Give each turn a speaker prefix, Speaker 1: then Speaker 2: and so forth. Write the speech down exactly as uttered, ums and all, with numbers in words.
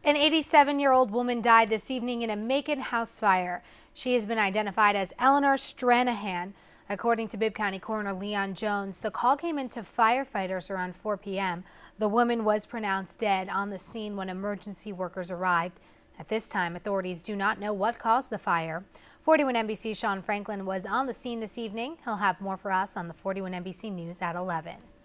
Speaker 1: An eighty-seven-year-old woman died this evening in a Macon house fire. She has been identified as Eleanor Stranahan. According to Bibb County Coroner Leon Jones, the call came into firefighters around four p m The woman was pronounced dead on the scene when emergency workers arrived. At this time, authorities do not know what caused the fire. forty-one N B C Sean Franklin was on the scene this evening. He'll have more for us on the forty-one N B C News at eleven.